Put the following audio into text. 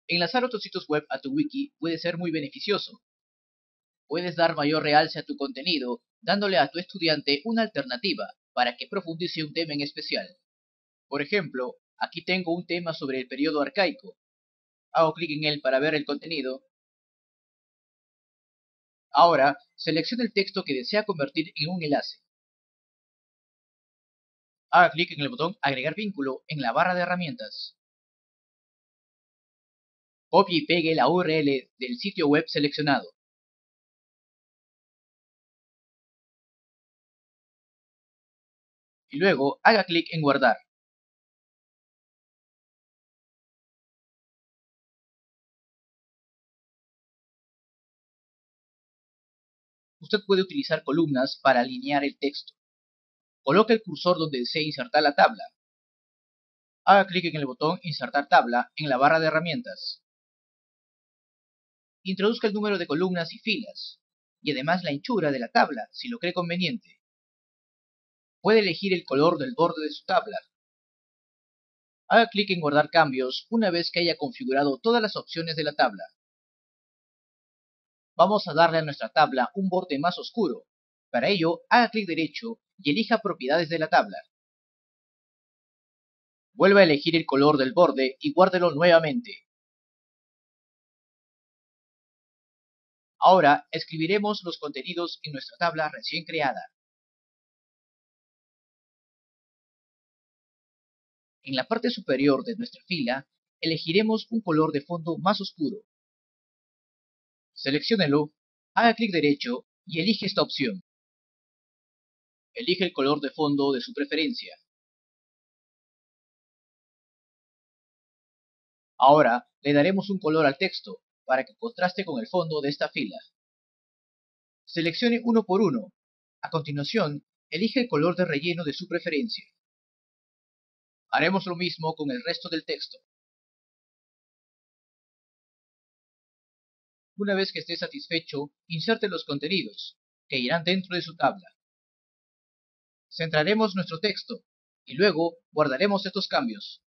Enlazar otros sitios web a tu wiki puede ser muy beneficioso. Puedes dar mayor realce a tu contenido, dándole a tu estudiante una alternativa para que profundice un tema en especial. Por ejemplo, aquí tengo un tema sobre el periodo arcaico. Hago clic en él para ver el contenido. Ahora, seleccione el texto que desea convertir en un enlace. Haga clic en el botón Agregar vínculo en la barra de herramientas. Copie y pegue la URL del sitio web seleccionado. Y luego haga clic en Guardar. Usted puede utilizar columnas para alinear el texto. Coloque el cursor donde desee insertar la tabla. Haga clic en el botón Insertar tabla en la barra de herramientas. Introduzca el número de columnas y filas, y además la anchura de la tabla si lo cree conveniente. Puede elegir el color del borde de su tabla. Haga clic en Guardar cambios una vez que haya configurado todas las opciones de la tabla. Vamos a darle a nuestra tabla un borde más oscuro. Para ello, haga clic derecho y elija Propiedades de la tabla. Vuelva a elegir el color del borde y guárdelo nuevamente. Ahora escribiremos los contenidos en nuestra tabla recién creada. En la parte superior de nuestra fila, elegiremos un color de fondo más oscuro. Selecciónelo, haga clic derecho y elige esta opción. Elige el color de fondo de su preferencia. Ahora le daremos un color al texto para que contraste con el fondo de esta fila. Seleccione uno por uno. A continuación, elige el color de relleno de su preferencia. Haremos lo mismo con el resto del texto. Una vez que esté satisfecho, inserte los contenidos, que irán dentro de su tabla. Centraremos nuestro texto y luego guardaremos estos cambios.